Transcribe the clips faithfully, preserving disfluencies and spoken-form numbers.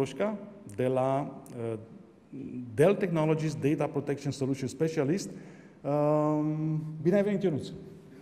Roșca, de la uh, Dell Technologies Data Protection Solution Specialist. Uh, bine ai venit, Ionuț!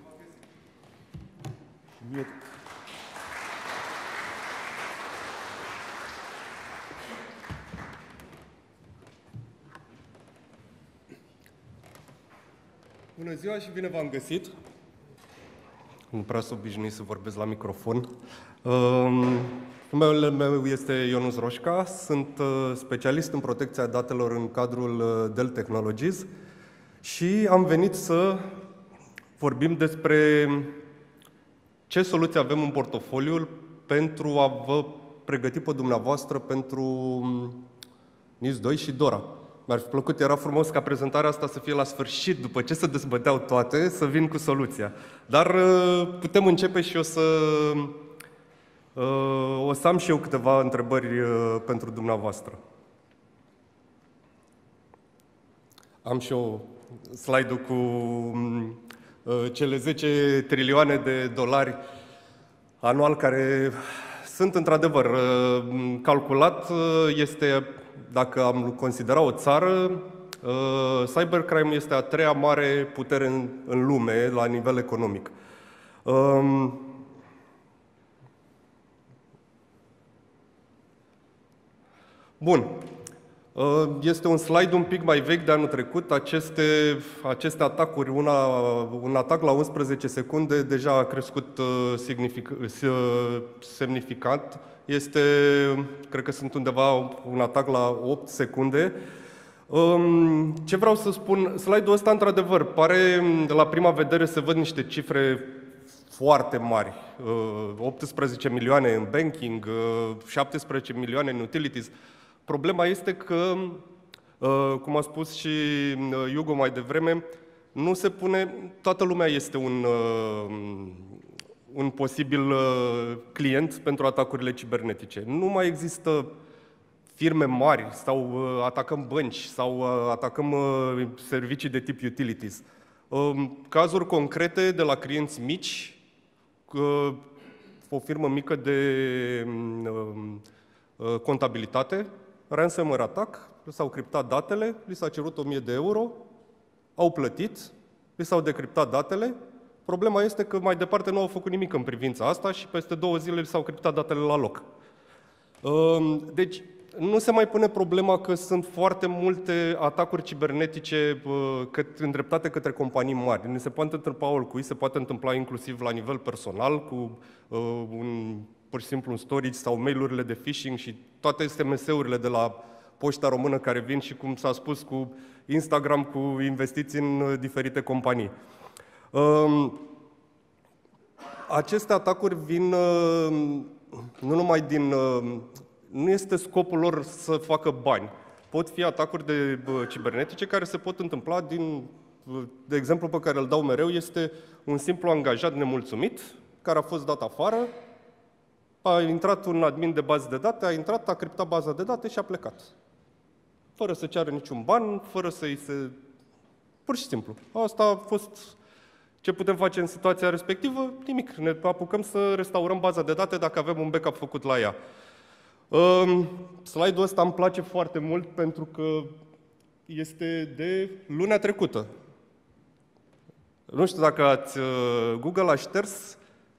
Bună ziua și bine v-am găsit! Nu prea sunt obișnuit să vorbesc la microfon. Numele meu este Ionuț Roșca, sunt specialist în protecția datelor în cadrul Dell Technologies și am venit să vorbim despre ce soluții avem în portofoliu pentru a vă pregăti pe dumneavoastră pentru N I S doi și DORA. Mi-ar fi plăcut, era frumos ca prezentarea asta să fie la sfârșit, după ce se dezbăteau toate, să vin cu soluția. Dar putem începe și o să, o să am și eu câteva întrebări pentru dumneavoastră. Am și eu slide-ul cu cele zece trilioane de dolari anual care sunt într-adevăr calculat, este, dacă am considera o țară, cybercrime este a treia mare putere în, în lume la nivel economic. Bun. Este un slide un pic mai vechi de anul trecut. Aceste, aceste atacuri, una, un atac la unsprezece secunde deja a crescut signific, semnificant. Este, cred că sunt undeva un atac la opt secunde. Ce vreau să spun, slide-ul ăsta, într-adevăr, pare, la prima vedere se văd niște cifre foarte mari. optsprezece milioane în banking, șaptesprezece milioane în utilities. Problema este că, cum a spus și Hugo mai devreme, nu se pune, toată lumea este un, un posibil client pentru atacurile cibernetice. Nu mai există firme mari sau atacăm bănci sau atacăm servicii de tip utilities. Cazuri concrete de la clienți mici, o firmă mică de contabilitate, ransomware attack, li s-au criptat datele, li s-a cerut o mie de euro, au plătit, li s-au decriptat datele. Problema este că mai departe nu au făcut nimic în privința asta și peste două zile li s-au criptat datele la loc. Deci nu se mai pune problema că sunt foarte multe atacuri cibernetice îndreptate către companii mari. Nu se poate întâmpla oricui, se poate întâmpla inclusiv la nivel personal, cu un pur și simplu un storage sau mail-urile de phishing și toate S M S-urile de la Poșta Română care vin și, cum s-a spus, cu Instagram, cu investiții în diferite companii. Aceste atacuri vin nu numai din... Nu este scopul lor să facă bani. Pot fi atacuri de cibernetice care se pot întâmpla din... De exemplu pe care îl dau mereu este un simplu angajat nemulțumit care a fost dat afară. A intrat un admin de bază de date, a intrat, a criptat baza de date și a plecat. Fără să ceară niciun ban, fără să-i se... Pur și simplu. Asta a fost ce putem face în situația respectivă. Nimic. Ne apucăm să restaurăm baza de date dacă avem un backup făcut la ea. Um, slide-ul ăsta îmi place foarte mult pentru că este de luna trecută. Nu știu dacă ați... Google a șters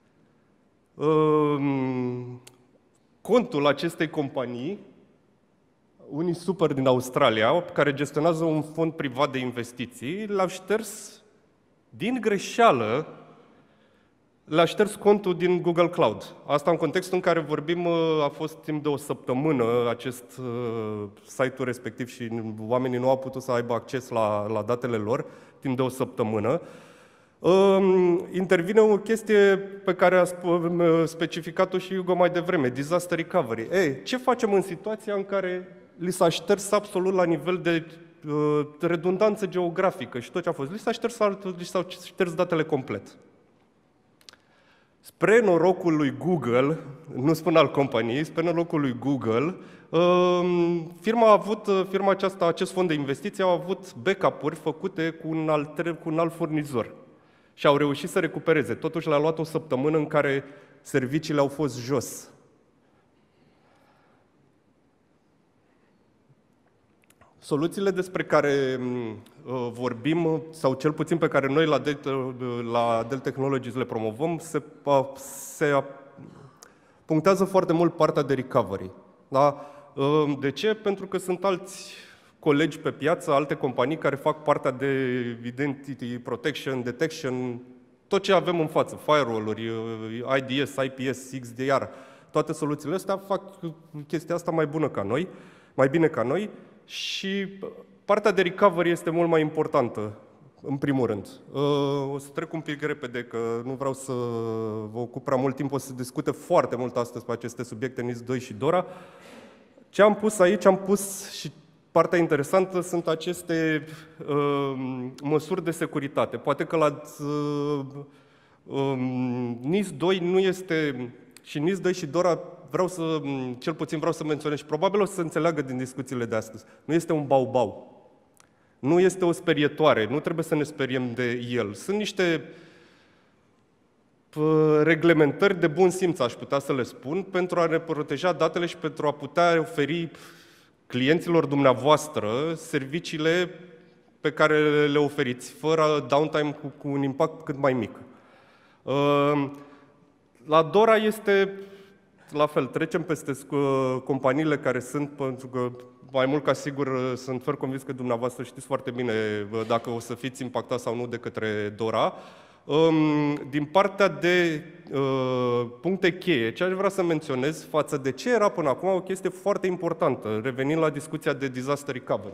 contul acestei companii, Unisuper din Australia, care gestionează un fond privat de investiții, l-au șters din greșeală, le-a șters contul din Google Cloud. Asta în contextul în care vorbim, a fost timp de o săptămână acest site-ul respectiv și oamenii nu au putut să aibă acces la, la datele lor timp de o săptămână. Intervine o chestie pe care a specificat-o și Hugo mai devreme, disaster recovery. Ei, ce facem în situația în care li s-a șters absolut la nivel de uh, redundanță geografică și tot ce a fost? Li s-a șters, li s-au șters datele complet. Spre norocul lui Google, nu spun al companiei, spre norocul lui Google, uh, firma a avut, firma aceasta, acest fond de investiții, au avut backup-uri făcute cu un alt, cu un alt furnizor. Și au reușit să recupereze. Totuși le-a luat o săptămână în care serviciile au fost jos. Soluțiile despre care uh, vorbim, sau cel puțin pe care noi la Dell, la Dell Technologies le promovăm, se, se punctează foarte mult partea de recovery. Da? Uh, de ce? Pentru că sunt alți colegi pe piață, alte companii care fac partea de identity protection, detection, tot ce avem în față, firewall-uri, I D S, I P S, X D R, toate soluțiile astea fac chestia asta mai bună ca noi, mai bine ca noi și partea de recovery este mult mai importantă, în primul rând. O să trec un pic repede, că nu vreau să vă ocup prea mult timp, o să se discute foarte mult astăzi pe aceste subiecte, N I S doi și DORA. Ce am pus aici, am pus și partea interesantă sunt aceste uh, măsuri de securitate. Poate că la uh, uh, N I S doi nu este, și N I S doi și DORA, vreau să, cel puțin vreau să menționez și probabil o să se înțeleagă din discuțiile de astăzi. Nu este un bau-bau. Nu este o sperietoare, nu trebuie să ne speriem de el. Sunt niște reglementări de bun simț, aș putea să le spun, pentru a ne proteja datele și pentru a putea oferi clienților dumneavoastră serviciile pe care le oferiți, fără downtime, cu, cu un impact cât mai mic. La DORA este la fel, trecem peste companiile care sunt, pentru că mai mult ca sigur sunt fer convins că dumneavoastră știți foarte bine dacă o să fiți impactați sau nu de către DORA. Din partea de uh, puncte cheie, ce aș vrea să menționez față de ce era până acum o chestie foarte importantă, revenind la discuția de disaster recovery.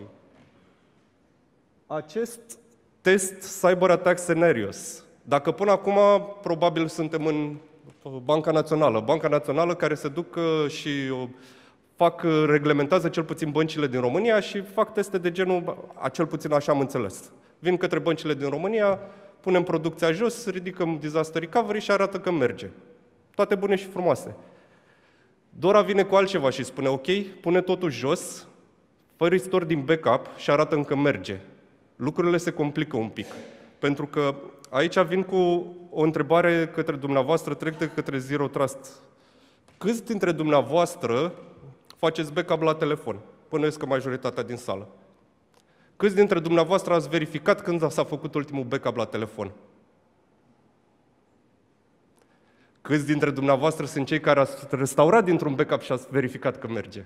Acest test Cyber Attack Scenarios, dacă până acum probabil suntem în Banca Națională, Banca Națională care se duc uh, și uh, fac, uh, reglementează cel puțin băncile din România și fac teste de genul, a, cel puțin așa am înțeles. Vin către băncile din România, punem producția jos, ridicăm disaster recovery și arată că merge. Toate bune și frumoase. DORA vine cu altceva și spune, ok, pune totul jos, fă restore din backup și arată că merge. Lucrurile se complică un pic. Pentru că aici vin cu o întrebare către dumneavoastră, trec de către Zero Trust. Câți dintre dumneavoastră faceți backup la telefon? Bănuiesc că majoritatea din sală. Câți dintre dumneavoastră ați verificat când s-a făcut ultimul backup la telefon? Câți dintre dumneavoastră sunt cei care ați restaurat dintr-un backup și ați verificat că merge?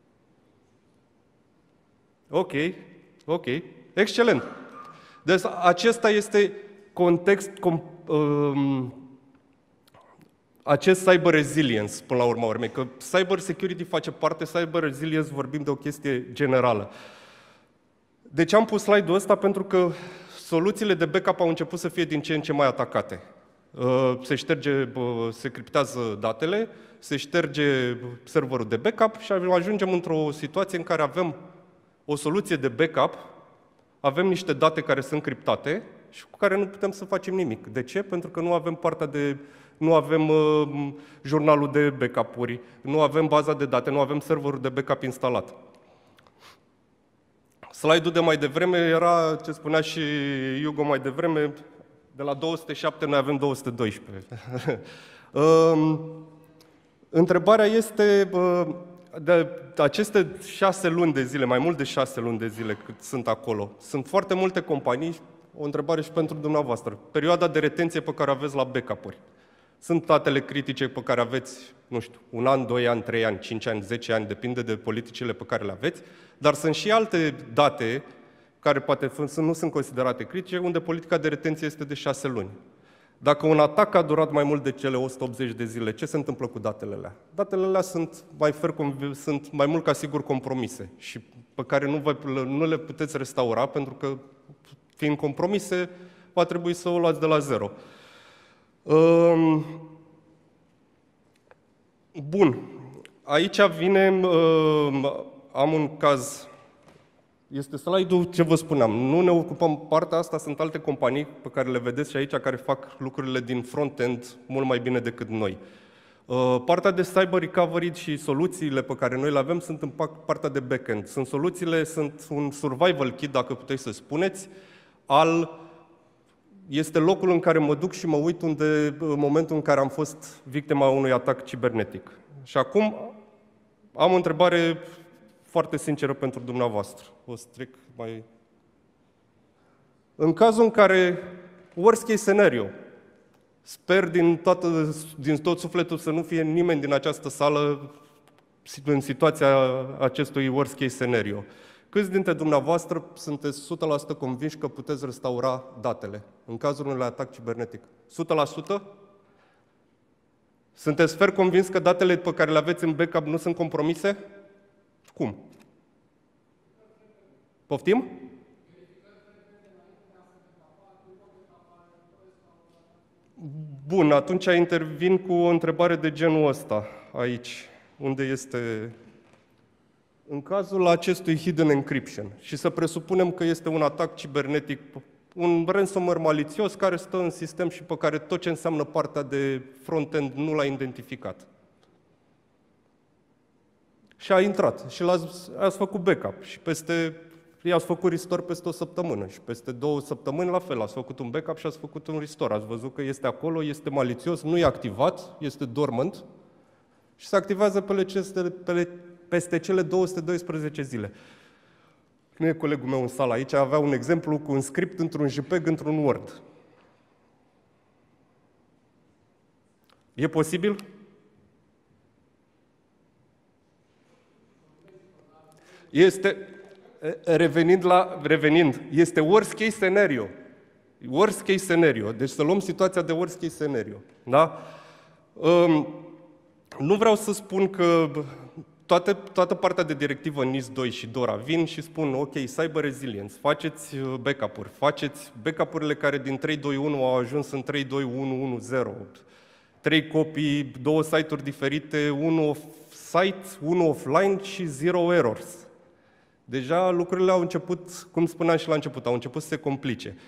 Ok, ok, excelent. Deci acesta este context, com, um, acest cyber resilience, până la urma urmei, că cyber security face parte, cyber resilience vorbim de o chestie generală. De ce am pus slide-ul ăsta? Pentru că soluțiile de backup au început să fie din ce în ce mai atacate. Se șterge, se criptează datele, se șterge serverul de backup și ajungem într-o situație în care avem o soluție de backup, avem niște date care sunt criptate și cu care nu putem să facem nimic. De ce? Pentru că nu avem partea de, nu avem uh, jurnalul de backup-uri, nu avem baza de date, nu avem serverul de backup instalat. Slide-ul de mai devreme era, ce spunea și Hugo mai devreme, de la două sute șapte noi avem două sute doisprezece. uh, întrebarea este, uh, de aceste șase luni de zile, mai mult de șase luni de zile cât sunt acolo, sunt foarte multe companii, o întrebare și pentru dumneavoastră, perioada de retenție pe care aveți la backup-uri. Sunt datele critice pe care aveți, nu știu, un an, doi ani, trei ani, cinci ani, zece ani, depinde de politicile pe care le aveți, dar sunt și alte date care poate nu sunt considerate critice, unde politica de retenție este de șase luni. Dacă un atac a durat mai mult de cele o sută optzeci de zile, ce se întâmplă cu datele alea? Datele alea sunt mai, fer, sunt mai mult ca sigur compromise și pe care nu, vă, nu le puteți restaura, pentru că, fiind compromise, va trebui să o luați de la zero. Um, bun. Aici vine, um, am un caz. Este slide-ul ce vă spuneam. Nu ne ocupăm partea asta, sunt alte companii pe care le vedeți și aici, care fac lucrurile din front-end mult mai bine decât noi. Partea de cyber recovery și soluțiile pe care noi le avem sunt în partea de back-end. Sunt soluțiile, sunt un survival kit, dacă puteți să spuneți, al, este locul în care mă duc și mă uit unde, în momentul în care am fost victima unui atac cibernetic. Și acum am o întrebare foarte sinceră pentru dumneavoastră. O să trec mai... În cazul în care, worst case scenario, sper din, toată, din tot sufletul să nu fie nimeni din această sală în situația acestui worst case scenario. Câți dintre dumneavoastră sunteți o sută la sută convinși că puteți restaura datele în cazul unui atac cibernetic? o sută la sută? Sunteți fer convins că datele pe care le aveți în backup nu sunt compromise? Cum? Poftim? Bun, atunci intervin cu o întrebare de genul ăsta, aici, unde este... În cazul acestui hidden encryption, și să presupunem că este un atac cibernetic, un ransomware malițios care stă în sistem și pe care tot ce înseamnă partea de front-end nu l-a identificat. Și a intrat și l-ați, ați făcut backup și peste, i-ați făcut restore peste o săptămână și peste două săptămâni la fel, ați făcut un backup și ați făcut un restore. Ați văzut că este acolo, este malițios, nu e activat, este dormant și se activează pe le, pe peste cele două sute doisprezece zile. Nu e colegul meu în sală aici, avea un exemplu cu un script într-un JPEG, într-un Word. E posibil? Este, revenind la, revenind, este worst case scenario. Worst case scenario. Deci să luăm situația de worst case scenario. Da? Um, nu vreau să spun că toate, toată partea de directivă N I S doi și DORA vin și spun, ok, cyber resilience, faceți backup-uri, faceți backup-urile care din trei doi unu au ajuns în trei doi unu unu zero. Trei copii, două site-uri diferite, unul off-site, unul offline și zero errors. Deja lucrurile au început, cum spuneam și la început, au început să se complice.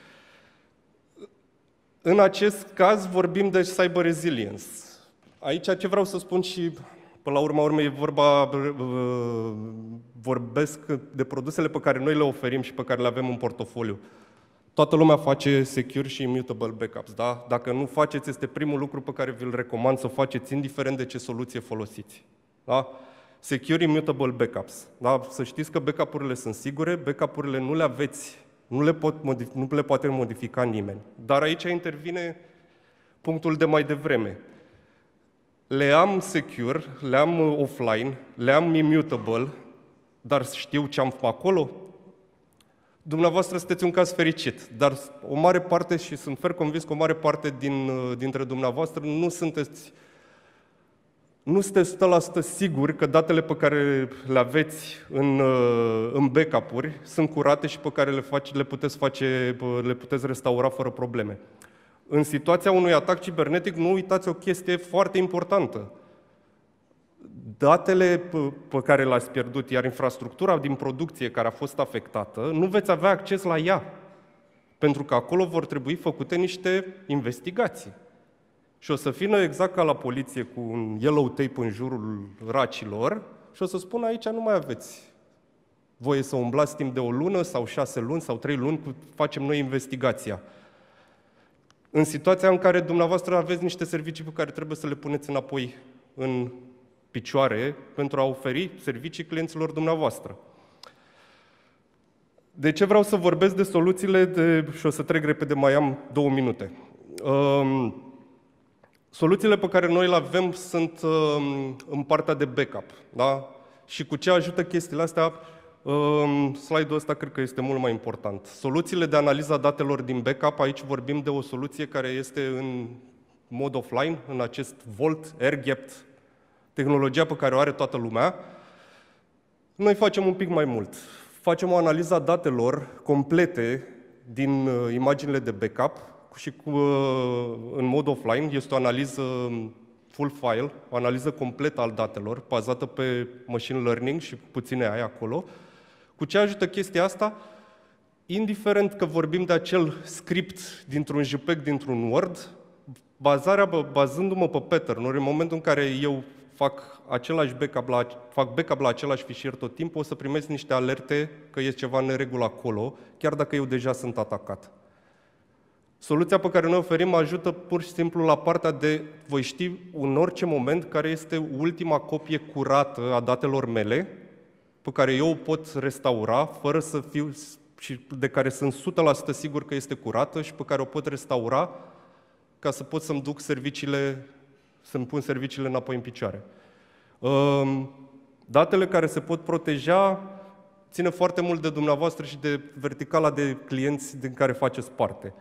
În acest caz vorbim de cyber resilience. Aici ce vreau să spun și, până la urma urmei, e vorba, vorbesc de produsele pe care noi le oferim și pe care le avem în portofoliu. Toată lumea face secure și immutable backups, da? Dacă nu faceți, este primul lucru pe care vi-l recomand să faceți, indiferent de ce soluție folosiți. Da? Secure immutable backups. Da? Să știți că backup-urile sunt sigure, backup-urile nu le aveți, nu le, pot modific, nu le poate modifica nimeni. Dar aici intervine punctul de mai devreme. Le am secure, le am offline, le am immutable, dar știu ce am acolo? Dumneavoastră sunteți un caz fericit, dar o mare parte, și sunt fer convins că o mare parte din, dintre dumneavoastră nu sunteți Nu sunteți o sută la sută siguri că datele pe care le aveți în, în backup-uri sunt curate și pe care le, face, le, puteți face, le puteți restaura fără probleme. În situația unui atac cibernetic, nu uitați o chestie foarte importantă. Datele pe care le-ați pierdut, iar infrastructura din producție care a fost afectată, nu veți avea acces la ea, pentru că acolo vor trebui făcute niște investigații. Și o să vină exact ca la poliție cu un yellow tape în jurul racilor și o să spună aici nu mai aveți voie să umblați timp de o lună sau șase luni sau trei luni, facem noi investigația. În situația în care dumneavoastră aveți niște servicii pe care trebuie să le puneți înapoi în picioare pentru a oferi servicii clienților dumneavoastră. De ce vreau să vorbesc de soluțiile de... și o să trec repede, mai am două minute. Um, Soluțiile pe care noi le avem sunt um, în partea de backup. Da? Și cu ce ajută chestiile astea? Um, slide-ul ăsta cred că este mult mai important. Soluțiile de analiză a datelor din backup, aici vorbim de o soluție care este în mod offline, în acest Vault, air-gapped, tehnologia pe care o are toată lumea. Noi facem un pic mai mult. Facem o analiză a datelor complete din uh, imaginile de backup, și cu, în mod offline, este o analiză full file, o analiză completă al datelor, bazată pe machine learning și puține A I acolo. Cu ce ajută chestia asta? Indiferent că vorbim de acel script dintr-un JPEG, dintr-un Word, bazarea, bazându-mă pe pattern-uri, în momentul în care eu fac, același backup la, fac backup la același fișier tot timpul, o să primesc niște alerte că e ceva în neregulă acolo, chiar dacă eu deja sunt atacat. Soluția pe care noi oferim ajută pur și simplu la partea de voi ști în orice moment care este ultima copie curată a datelor mele pe care eu o pot restaura fără să fiu, și de care sunt o sută la sută sigur că este curată și pe care o pot restaura ca să pot să-mi duc serviciile, să-mi pun serviciile înapoi în picioare. Datele care se pot proteja ține foarte mult de dumneavoastră și de verticala de clienți din care faceți parte.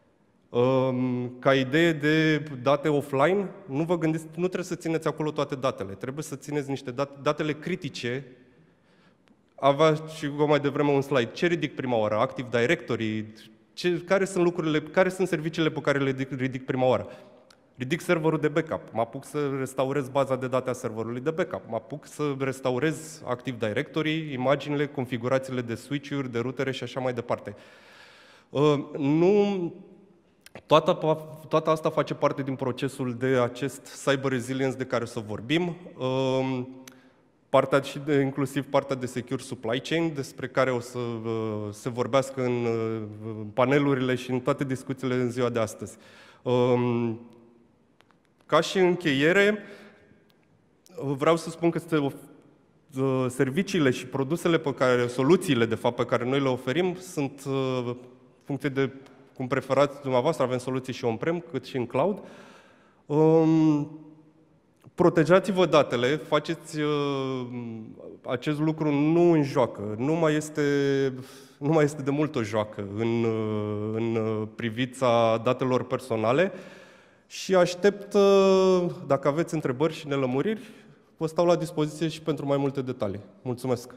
Ca idee de date offline, nu vă gândiți, nu trebuie să țineți acolo toate datele, trebuie să țineți niște date, datele critice. Avea și eu mai devreme un slide. Ce ridic prima oară? Active Directory? Ce, care sunt lucrurile, care sunt serviciile pe care le ridic, ridic prima oară? Ridic serverul de backup, mă apuc să restaurez baza de date a serverului de backup, mă apuc să restaurez Active Directory, imaginile, configurațiile de switch-uri, de rutere și așa mai departe. Uh, nu, toată, toată asta face parte din procesul de acest cyber resilience de care o să vorbim. Uh, Partea și de, inclusiv partea de secure supply chain, despre care o să uh, se vorbească în uh, panelurile și în toate discuțiile în ziua de astăzi. Um, ca și încheiere, vreau să spun că este, uh, serviciile și produsele pe care, soluțiile de fapt pe care noi le oferim sunt uh, funcție de cum preferați dumneavoastră, avem soluții și on-prem cât și în cloud. Um, Protejați-vă datele, faceți uh, acest lucru nu în joacă, nu mai este, nu mai este de mult o joacă în, uh, în privința datelor personale și aștept, uh, dacă aveți întrebări și nelămuriri, vă stau la dispoziție și pentru mai multe detalii. Mulțumesc!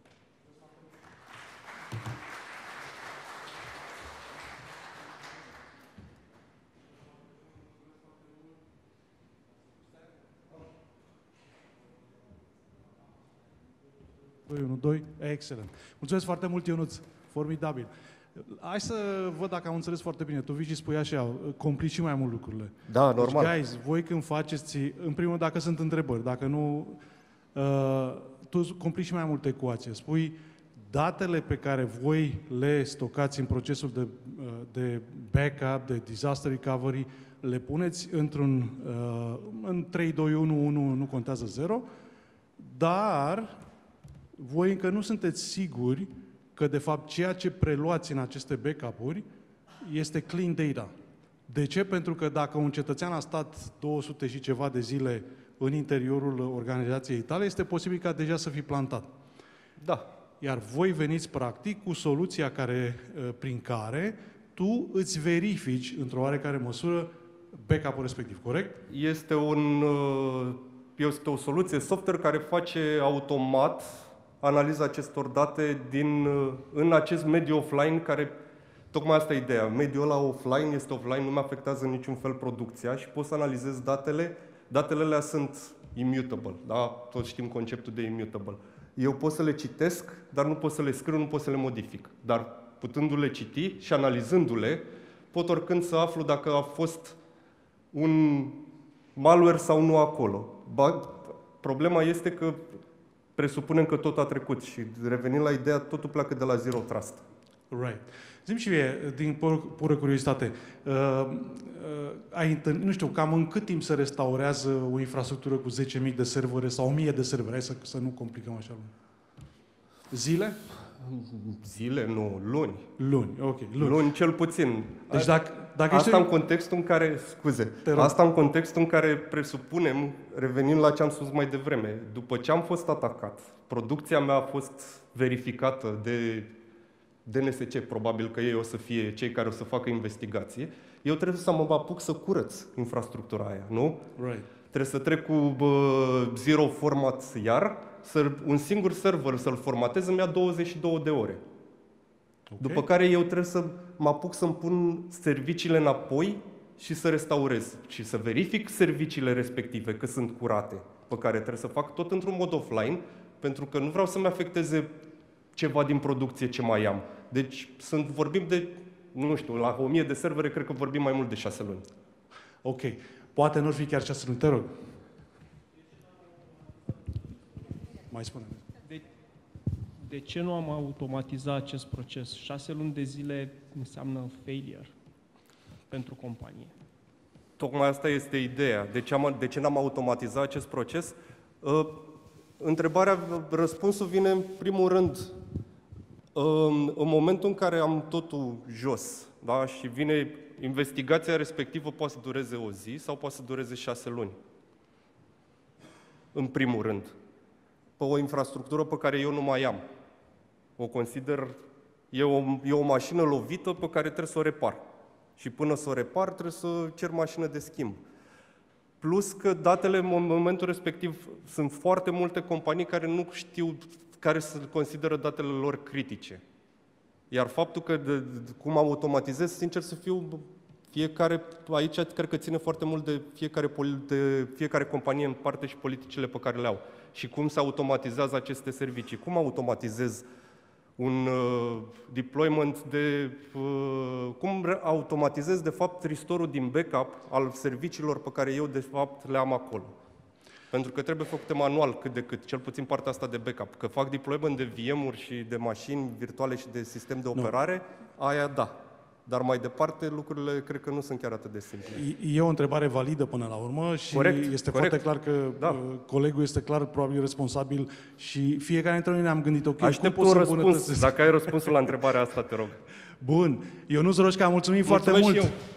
doi unu doi, excelent. Mulțumesc foarte mult, Ionuț. Formidabil. Hai să văd dacă am înțeles foarte bine. Tu vii și spui așa, complici și mai mult lucrurile. Da, normal. Deci, guys, voi când faceți, în primul rând, dacă sunt întrebări, dacă nu, uh, tu complici și mai multe ecuații. Spui datele pe care voi le stocați în procesul de, uh, de backup, de disaster recovery, le puneți într-un, uh, în trei, doi, unu, unu, nu contează zero, dar voi încă nu sunteți siguri că, de fapt, ceea ce preluați în aceste backup-uri este clean data. De ce? Pentru că dacă un cetățean a stat două sute și ceva de zile în interiorul organizației tale, este posibil ca deja să fi plantat. Da. Iar voi veniți, practic, cu soluția care, prin care tu îți verifici, într-o oarecare măsură, backup-ul respectiv, corect? Este, un, este o soluție software care face automat analiza acestor date din, în acest mediu offline, care, tocmai asta e ideea, mediul ăla offline este offline, nu mi afectează în niciun fel producția și pot să analizez datele, datele alea sunt immutable, da? Toți știm conceptul de immutable. Eu pot să le citesc, dar nu pot să le scriu, nu pot să le modific. Dar putându-le citi și analizându-le, pot oricând să aflu dacă a fost un malware sau nu acolo. Ba, problema este că presupunem că tot a trecut și revenind la ideea, totul pleacă de la zero trust. Right. Zi-mi și mie, din pur, pură curiozitate, uh, uh, ai întâlnit, nu știu, cam în cât timp se restaurează o infrastructură cu zece mii de servere sau o mie de servere? Hai să, să nu complicăm așa. Zile? Zile? Nu, luni. Luni, ok. Luni, luni cel puțin. Deci dacă, dacă asta ești... în contextul în care, scuze, asta în contextul în care presupunem, revenind la ce am spus mai devreme, după ce am fost atacat, producția mea a fost verificată de D N S C, probabil că ei o să fie cei care o să facă investigație, eu trebuie să mă apuc să curăț infrastructura aia, nu? Right. Trebuie să trec cu bă, zero format iar, să, un singur server să-l formatez îmi ia douăzeci și două de ore. Okay. După care eu trebuie să mă apuc să-mi pun serviciile înapoi și să restaurez și să verific serviciile respective că sunt curate, pe care trebuie să fac tot într-un mod offline, pentru că nu vreau să-mi afecteze ceva din producție ce mai am. Deci sunt, vorbim de, nu știu, la o mie de servere, cred că vorbim mai mult de șase luni. Ok. Poate nu ar fi chiar șase luni, te rog. Mai spune. De, de ce nu am automatizat acest proces? Șase luni de zile înseamnă failure pentru companie. Tocmai asta este ideea. De ce, am, de ce n-am automatizat acest proces? Întrebarea, răspunsul vine în primul rând în momentul în care am totul jos, da, și vine investigația respectivă, poate să dureze o zi sau poate să dureze șase luni. În primul rând. Pe o infrastructură pe care eu nu mai am. O consider, e o, e o mașină lovită pe care trebuie să o repar. Și până să o repar, trebuie să cer mașină de schimb. Plus că datele, în momentul respectiv, sunt foarte multe companii care nu știu, care se consideră datele lor critice. Iar faptul că, de, de, cum automatizez, sincer să fiu, fiecare, aici cred că ține foarte mult de fiecare, de fiecare companie în parte și politicile pe care le au. Și cum se automatizează aceste servicii. Cum automatizez un uh, deployment de... Uh, cum automatizez, de fapt, restore-ul din backup al serviciilor pe care eu, de fapt, le am acolo. Pentru că trebuie făcute manual cât de cât, cel puțin partea asta de backup. Că fac deployment de V M-uri și de mașini virtuale și de sistem de operare, nu. Aia da. Dar mai departe, lucrurile cred că nu sunt chiar atât de simple. E o întrebare validă până la urmă și corect, este corect. foarte clar că da. colegul este clar, probabil responsabil și fiecare dintre noi ne-am gândit, ok, aștept cum un pot răspuns, să dacă ai răspunsul la întrebarea asta, te rog. Bun. Ionuț Roșca, mulțumim foarte mult! Și eu.